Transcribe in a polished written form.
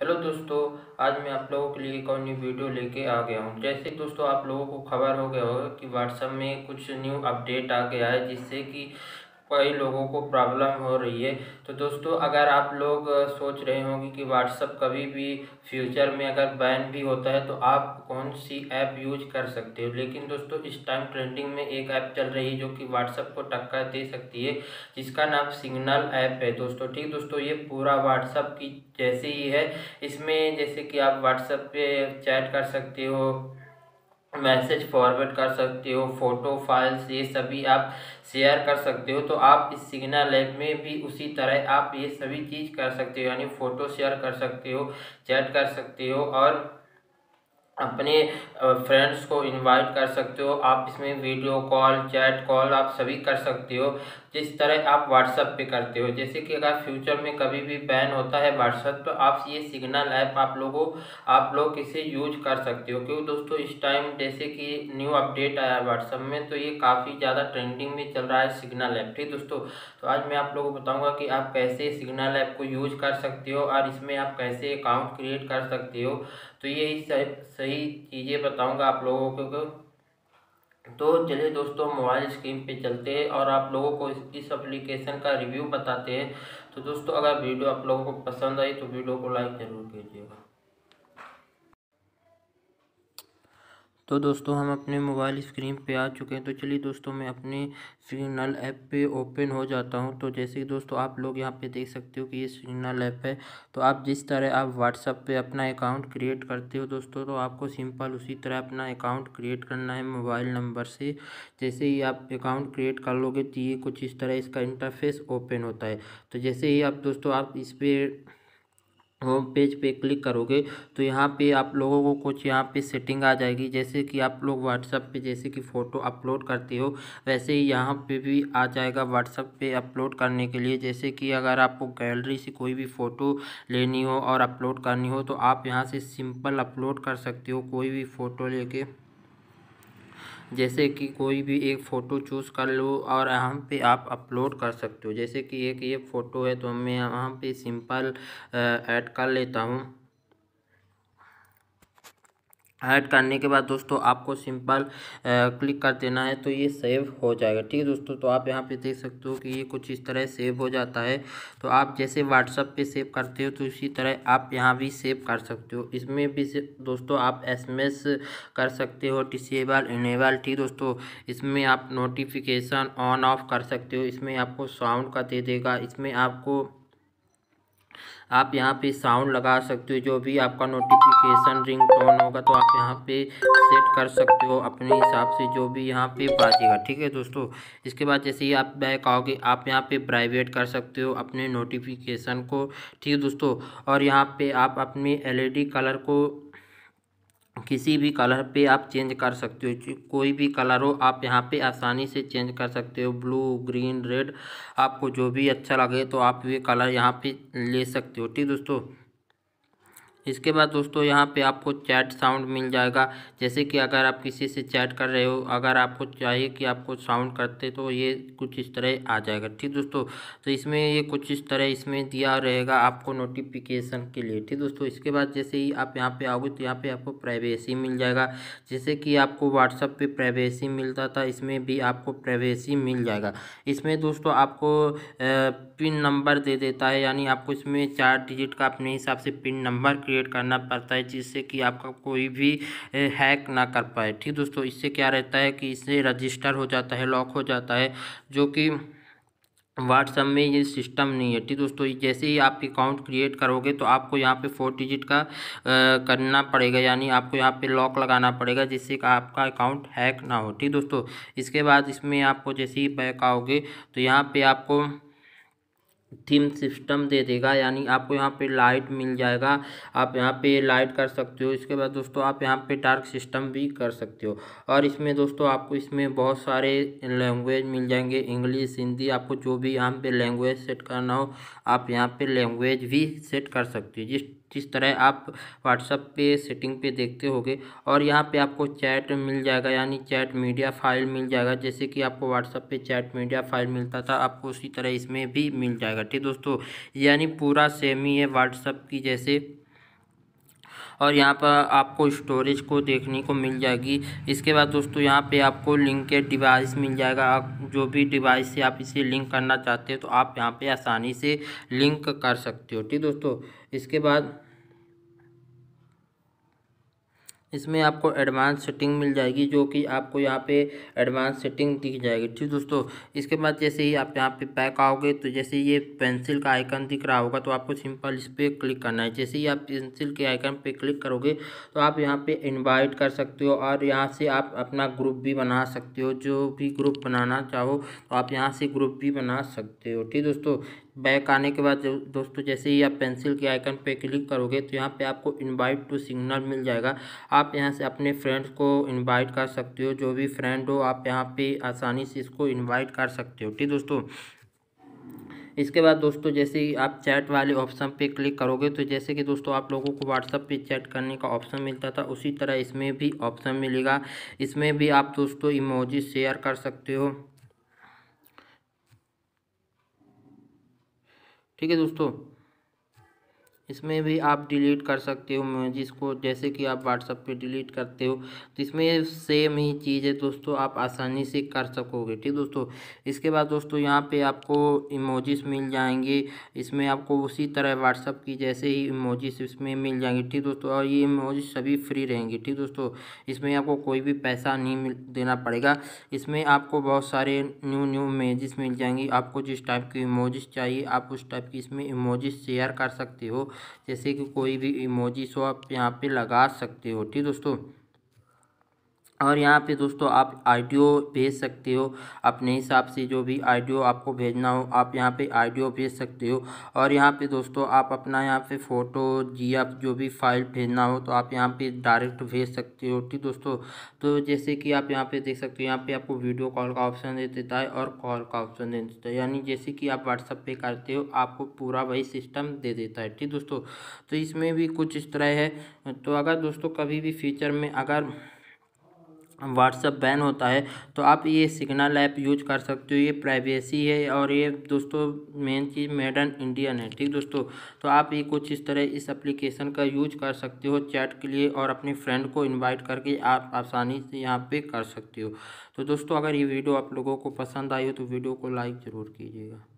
Hello दोस्तों। आज मैं आप लोगों के लिए एक और न्यू वीडियो लेके आ गया हूँ। जैसे दोस्तों आप लोगों को खबर हो गया होगा कि व्हाट्सएप में कुछ न्यू अपडेट आ गया है जिससे कि कई लोगों को प्रॉब्लम हो रही है। तो दोस्तों अगर आप लोग सोच रहे होंगे कि व्हाट्सएप कभी भी फ्यूचर में अगर बैन भी होता है तो आप कौन सी ऐप यूज कर सकते हो, लेकिन दोस्तों इस टाइम ट्रेंडिंग में एक ऐप चल रही है जो कि व्हाट्सएप को टक्कर दे सकती है, जिसका नाम सिग्नल ऐप है दोस्तों। ठीक दोस्तों, ये पूरा व्हाट्सएप की जैसे ही है। इसमें जैसे कि आप व्हाट्सएप पे चैट कर सकते हो, मैसेज फॉरवर्ड कर सकते हो, फोटो फाइल्स ये सभी आप शेयर कर सकते हो। तो आप इस सिग्नल ऐप में भी उसी तरह आप ये सभी चीज़ कर सकते हो, यानी फ़ोटो शेयर कर सकते हो, चैट कर सकते हो और अपने फ्रेंड्स को इनवाइट कर सकते हो। आप इसमें वीडियो कॉल, चैट कॉल आप सभी कर सकते हो, जिस तरह आप व्हाट्सएप पे करते हो। जैसे कि अगर फ्यूचर में कभी भी बैन होता है व्हाट्सएप तो आप ये सिग्नल ऐप आप लोग इसे यूज कर सकते हो। क्योंकि दोस्तों इस टाइम जैसे कि न्यू अपडेट आया है व्हाट्सएप में, तो ये काफ़ी ज़्यादा ट्रेंडिंग में चल रहा है सिग्नल ऐप। ठीक दोस्तों, तो आज मैं आप लोगों को बताऊँगा कि आप कैसे सिग्नल ऐप को यूज कर सकते हो और इसमें आप कैसे अकाउंट क्रिएट कर सकते हो। तो ये सही सही चीज़ें बताऊंगा आप लोगों को। तो चलिए दोस्तों मोबाइल स्क्रीन पे चलते हैं और आप लोगों को इस एप्लीकेशन का रिव्यू बताते हैं। तो दोस्तों अगर वीडियो आप लोगों को पसंद आई तो वीडियो को लाइक ज़रूर कीजिएगा। तो दोस्तों हम अपने मोबाइल स्क्रीन पे आ चुके हैं। तो चलिए दोस्तों मैं अपने सिग्नल ऐप पे ओपन हो जाता हूं। तो जैसे कि दोस्तों आप लोग यहां पे देख सकते हो कि ये सिग्नल ऐप है। तो आप जिस तरह आप व्हाट्सएप पे अपना अकाउंट क्रिएट करते हो दोस्तों, तो आपको सिंपल उसी तरह अपना अकाउंट क्रिएट करना है मोबाइल नंबर से। जैसे ही आप अकाउंट क्रिएट कर लोगे तो ये कुछ इस तरह इसका इंटरफेस ओपन होता है। तो जैसे ही आप दोस्तों आप इस पर होम पेज पे क्लिक करोगे तो यहाँ पे आप लोगों को कुछ यहाँ पे सेटिंग आ जाएगी। जैसे कि आप लोग व्हाट्सएप पे जैसे कि फ़ोटो अपलोड करते हो, वैसे ही यहाँ पे भी आ जाएगा व्हाट्सएप पे अपलोड करने के लिए। जैसे कि अगर आपको गैलरी से कोई भी फ़ोटो लेनी हो और अपलोड करनी हो तो आप यहाँ से सिंपल अपलोड कर सकते हो कोई भी फ़ोटो लेके। जैसे कि कोई भी एक फ़ोटो चूज़ कर लो और यहाँ पे आप अपलोड कर सकते हो। जैसे कि एक ये फ़ोटो है तो मैं यहाँ पे सिंपल ऐड कर लेता हूँ। ऐड करने के बाद दोस्तों आपको सिंपल क्लिक कर देना है तो ये सेव हो जाएगा। ठीक है दोस्तों, तो आप यहाँ पे देख सकते हो कि ये कुछ इस तरह सेव हो जाता है। तो आप जैसे व्हाट्सएप पे सेव करते हो तो इसी तरह आप यहाँ भी सेव कर सकते हो। इसमें भी दोस्तों आप एसएमएस कर सकते हो, डिसेबल इनेबल। ठीक दोस्तों, इसमें आप नोटिफिकेशन ऑन ऑफ कर सकते हो। इसमें आपको साउंड का दे देगा। इसमें आपको आप यहाँ पे साउंड लगा सकते हो, जो भी आपका नोटिफिकेशन रिंगटोन होगा तो आप यहाँ पे सेट कर सकते हो अपने हिसाब से, जो भी यहाँ पे बाजेगा। ठीक है दोस्तों, इसके बाद जैसे ही आप बैक आओगे आप यहाँ पे प्राइवेट कर सकते हो अपने नोटिफिकेशन को। ठीक है दोस्तों, और यहाँ पे आप अपने एलईडी कलर को किसी भी कलर पे आप चेंज कर सकते हो। कोई भी कलर हो आप यहाँ पे आसानी से चेंज कर सकते हो, ब्लू, ग्रीन, रेड, आपको जो भी अच्छा लगे तो आप ये कलर यहाँ पे ले सकते हो। ठीक दोस्तों, इसके बाद दोस्तों यहाँ पे आपको चैट साउंड मिल जाएगा। जैसे कि अगर आप किसी से चैट कर रहे हो, अगर आपको चाहिए कि आपको साउंड करते तो ये कुछ इस तरह आ जाएगा। ठीक दोस्तों, तो इसमें ये कुछ इस तरह इसमें दिया रहेगा आपको नोटिफिकेशन के लिए। ठीक दोस्तों, इसके बाद जैसे ही आप यहाँ पे आओगे तो यहाँ पे आपको प्राइवेसी मिल जाएगा। जैसे कि आपको व्हाट्सएप पे प्राइवेसी मिलता था, इसमें भी आपको प्राइवेसी मिल जाएगा। इसमें दोस्तों आपको पिन नंबर दे देता है, यानी आपको इसमें 4 डिजिट का अपने हिसाब से पिन नंबर क्रिएट करना पड़ता है, जिससे कि आपका कोई भी हैक ना कर पाए। ठीक दोस्तों, इससे क्या रहता है कि इससे रजिस्टर हो जाता है, लॉक हो जाता है, जो कि व्हाट्सएप में ये सिस्टम नहीं है। ठीक दोस्तों, जैसे ही आप अकाउंट क्रिएट करोगे तो आपको यहाँ पे 4 डिजिट का करना पड़ेगा, यानी आपको यहाँ पे लॉक लगाना पड़ेगा, जिससे कि आपका अकाउंट हैक ना हो। ठीक दोस्तों, इसके बाद इसमें आपको जैसे ही बैक आओगे तो यहाँ पे आपको थीम सिस्टम दे देगा, यानी आपको यहाँ पे लाइट मिल जाएगा, आप यहाँ पे लाइट कर सकते हो। इसके बाद दोस्तों आप यहाँ पे डार्क सिस्टम भी कर सकते हो। और इसमें दोस्तों आपको इसमें बहुत सारे लैंग्वेज मिल जाएंगे, इंग्लिश, हिंदी, आपको जो भी यहाँ पे लैंग्वेज सेट करना हो आप यहाँ पे लैंग्वेज भी सेट कर सकते हो, जिस जिस तरह आप व्हाट्सएप पे सेटिंग पे देखते होगे। और यहाँ पे आपको चैट मिल जाएगा, यानी चैट मीडिया फाइल मिल जाएगा। जैसे कि आपको व्हाट्सएप पे चैट मीडिया फाइल मिलता था, आपको उसी तरह इसमें भी मिल जाएगा। ठीक दोस्तों, यानी पूरा सेम ही है व्हाट्सएप की जैसे। और यहाँ पर आपको स्टोरेज को देखने को मिल जाएगी। इसके बाद दोस्तों यहाँ पे आपको लिंकेड डिवाइस मिल जाएगा। आप जो भी डिवाइस से आप इसे लिंक करना चाहते हो तो आप यहाँ पे आसानी से लिंक कर सकते हो। ठीक दोस्तों, इसके बाद इसमें आपको एडवांस सेटिंग मिल जाएगी, जो कि आपको यहाँ पे एडवांस सेटिंग दिख जाएगी। ठीक दोस्तों, इसके बाद जैसे ही आप यहाँ पे बैक आओगे तो जैसे ये पेंसिल का आइकन दिख रहा होगा तो आपको सिंपल इस पर क्लिक करना है। जैसे ही आप पेंसिल के आइकन पे क्लिक करोगे तो आप यहाँ पे इनवाइट कर सकते हो और यहाँ से आप अपना ग्रुप भी बना सकते हो। जो भी ग्रुप बनाना चाहो तो आप यहाँ से ग्रुप भी बना सकते हो। ठीक दोस्तों, बैक आने के बाद दोस्तों जैसे ही आप पेंसिल के आइकन पे क्लिक करोगे तो यहाँ पे आपको इनवाइट टू सिग्नल मिल जाएगा। आप यहाँ से अपने फ्रेंड्स को इनवाइट कर सकते हो। जो भी फ्रेंड हो आप यहाँ पे आसानी से इसको इनवाइट कर सकते हो। ठीक दोस्तों, इसके बाद दोस्तों जैसे ही आप चैट वाले ऑप्शन पे क्लिक करोगे तो जैसे कि दोस्तों आप लोगों को व्हाट्सएप पे चैट करने का ऑप्शन मिलता था, उसी तरह इसमें भी ऑप्शन मिलेगा। इसमें भी आप दोस्तों इमोजी शेयर कर सकते हो। ठीक है दोस्तों, इसमें भी आप डिलीट कर सकते हो इमेजेस को, जैसे कि आप व्हाट्सएप पे डिलीट करते हो तो इसमें सेम ही चीज़ है दोस्तों, आप आसानी से कर सकोगे। ठीक दोस्तों, इसके बाद दोस्तों यहाँ पे आपको इमोजीज मिल जाएंगे। इसमें आपको उसी तरह व्हाट्सएप की जैसे ही इमोजीज इसमें मिल जाएंगे। ठीक दोस्तों, और ये इमोजीज सभी फ्री रहेंगे। ठीक दोस्तों, इसमें आपको कोई भी पैसा नहीं देना पड़ेगा। इसमें आपको बहुत सारे न्यू इमेजेस मिल जाएंगी। आपको जिस टाइप की इमोजीज चाहिए आप उस टाइप की इसमें इमोजीज शेयर कर सकते हो। जैसे कि कोई भी इमोजी सो आप यहाँ पे लगा सकते हो। ठीक दोस्तों, और यहाँ पे दोस्तों आप ऑडियो भेज सकते हो अपने हिसाब से। जो भी ऑडियो आपको भेजना हो आप यहाँ पे ऑडियो भेज सकते हो। और यहाँ पे दोस्तों आप अपना यहाँ पे फ़ोटो जीएफ जो भी फाइल भेजना हो तो आप यहाँ पे डायरेक्ट भेज सकते हो। ठीक दोस्तों, तो जैसे कि आप यहाँ पे देख सकते हो यहाँ पे आपको वीडियो कॉल का ऑप्शन दे देता है और कॉल का ऑप्शन दे देता है। यानी जैसे कि आप व्हाट्सएप पे करते हो आपको पूरा वही सिस्टम दे देता है। ठीक दोस्तों, तो इसमें भी कुछ इस तरह है। तो अगर दोस्तों कभी भी फ्यूचर में अगर व्हाट्सएप बैन होता है तो आप ये सिग्नल ऐप यूज कर सकते हो। ये प्राइवेसी है और ये दोस्तों मेन चीज़ मेड इन इंडियन है। ठीक दोस्तों, तो आप ये कुछ इस तरह इस एप्लीकेशन का यूज कर सकते हो चैट के लिए और अपने फ्रेंड को इनवाइट करके आप आसानी से यहाँ पे कर सकते हो। तो दोस्तों अगर ये वीडियो आप लोगों को पसंद आई हो तो वीडियो को लाइक ज़रूर कीजिएगा।